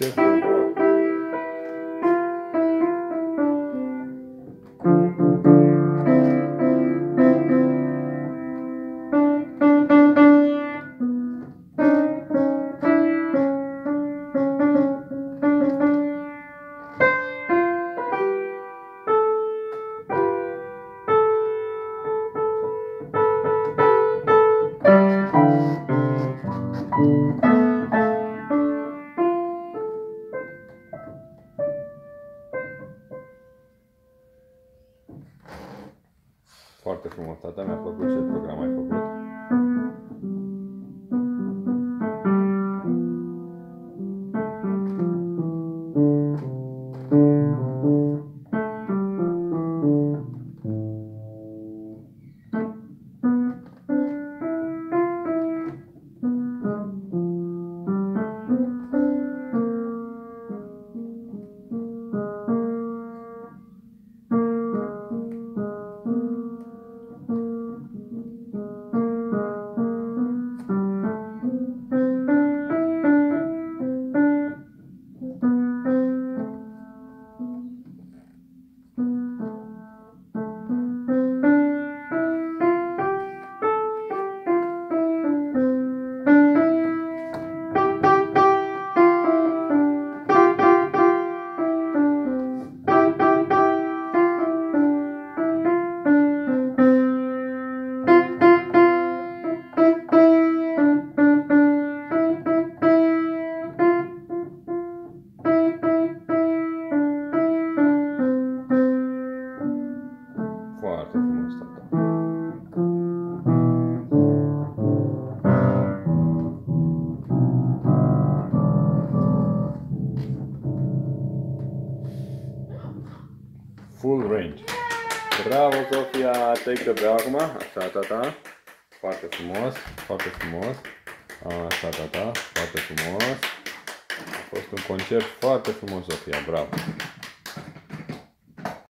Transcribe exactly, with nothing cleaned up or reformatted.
frumos! Foarte frumos, tata mi-a plăcut ce program ai făcut. Foarte frumos, tata. Full range. Bravo, Sofia! Take the bell acum. Așa, tata. Foarte frumos, foarte frumos. Așa, tata. Foarte frumos. A fost un concert foarte frumos, Sofia. Bravo!